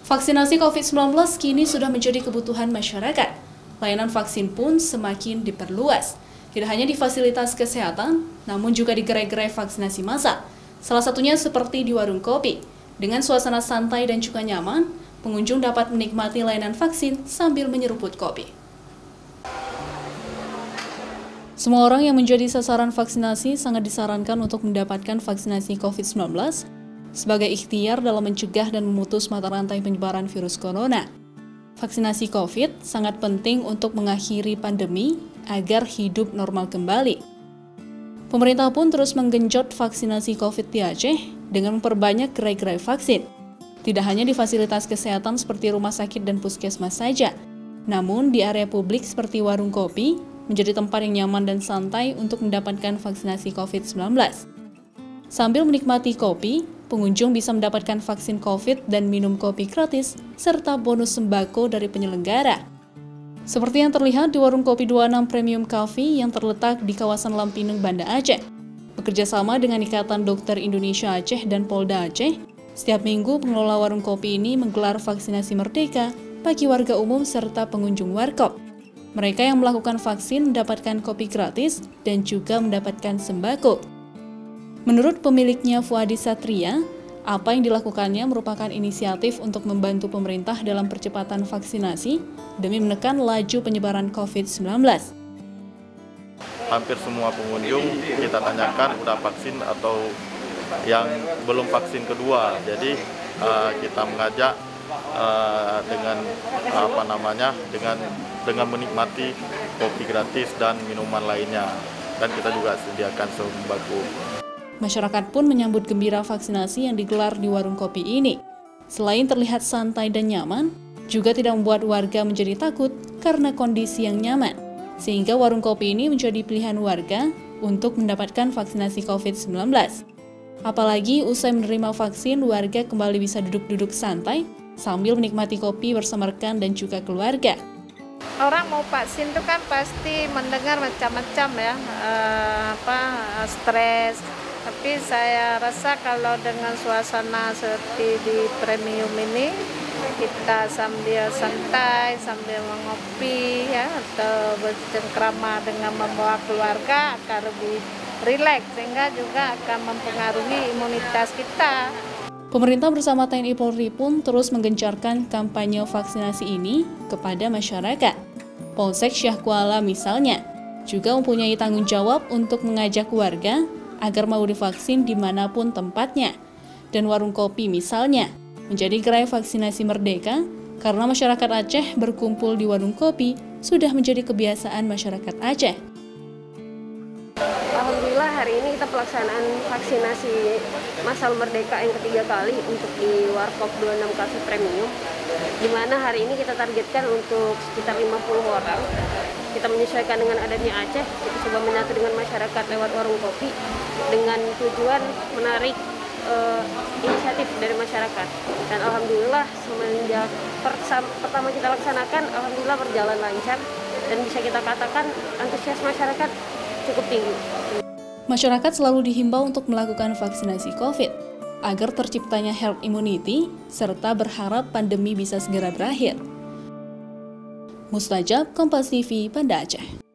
Vaksinasi COVID-19 kini sudah menjadi kebutuhan masyarakat. Layanan vaksin pun semakin diperluas. Tidak hanya di fasilitas kesehatan, namun juga di gerai-gerai vaksinasi massal. Salah satunya seperti di warung kopi. Dengan suasana santai dan juga nyaman, pengunjung dapat menikmati layanan vaksin sambil menyeruput kopi. Semua orang yang menjadi sasaran vaksinasi sangat disarankan untuk mendapatkan vaksinasi COVID-19 sebagai ikhtiar dalam mencegah dan memutus mata rantai penyebaran virus corona. Vaksinasi COVID sangat penting untuk mengakhiri pandemi agar hidup normal kembali. Pemerintah pun terus menggenjot vaksinasi COVID di Aceh dengan memperbanyak gerai-gerai vaksin. Tidak hanya di fasilitas kesehatan seperti rumah sakit dan puskesmas saja, namun di area publik seperti warung kopi menjadi tempat yang nyaman dan santai untuk mendapatkan vaksinasi COVID-19. Sambil menikmati kopi, pengunjung bisa mendapatkan vaksin COVID dan minum kopi gratis, serta bonus sembako dari penyelenggara. Seperti yang terlihat di warung kopi 26 Premium Coffee yang terletak di kawasan Lampineng, Banda Aceh. Bekerja sama dengan Ikatan Dokter Indonesia Aceh dan Polda Aceh, setiap minggu pengelola warung kopi ini menggelar vaksinasi merdeka bagi warga umum serta pengunjung warkop. Mereka yang melakukan vaksin mendapatkan kopi gratis dan juga mendapatkan sembako. Menurut pemiliknya Fuadi Satria, apa yang dilakukannya merupakan inisiatif untuk membantu pemerintah dalam percepatan vaksinasi demi menekan laju penyebaran COVID-19. Hampir semua pengunjung kita tanyakan udah vaksin atau yang belum vaksin kedua. Jadi kita mengajak dengan menikmati kopi gratis dan minuman lainnya, dan kita juga sediakan sembako. Masyarakat pun menyambut gembira vaksinasi yang digelar di warung kopi ini. Selain terlihat santai dan nyaman, juga tidak membuat warga menjadi takut karena kondisi yang nyaman. Sehingga warung kopi ini menjadi pilihan warga untuk mendapatkan vaksinasi COVID-19. Apalagi usai menerima vaksin, warga kembali bisa duduk-duduk santai sambil menikmati kopi bersama rekan dan juga keluarga. Orang mau vaksin itu kan pasti mendengar macam-macam ya, stres. Tapi saya rasa kalau dengan suasana seperti di Premium ini, kita sambil santai, sambil mengopi ya, atau bercengkrama dengan membawa keluarga akan lebih rileks, sehingga juga akan mempengaruhi imunitas kita. Pemerintah bersama TNI Polri pun terus menggencarkan kampanye vaksinasi ini kepada masyarakat. Polsek Syah Kuala misalnya, juga mempunyai tanggung jawab untuk mengajak warga agar mau divaksin dimanapun tempatnya. Dan warung kopi misalnya, menjadi gerai vaksinasi merdeka karena masyarakat Aceh berkumpul di warung kopi sudah menjadi kebiasaan masyarakat Aceh. Alhamdulillah hari ini kita pelaksanaan vaksinasi massal merdeka yang ketiga kali untuk di Warkop 26 Cafe Premium, di mana hari ini kita targetkan untuk sekitar 50 orang. Kita menyesuaikan dengan adanya Aceh, kita coba menyatu dengan masyarakat lewat warung kopi dengan tujuan menarik inisiatif dari masyarakat. Dan alhamdulillah semenjak pertama kita laksanakan, alhamdulillah berjalan lancar dan bisa kita katakan antusias masyarakat cukup tinggi. Masyarakat selalu dihimbau untuk melakukan vaksinasi COVID agar terciptanya herd immunity serta berharap pandemi bisa segera berakhir. Mustajab, Kompas TV, Banda Aceh.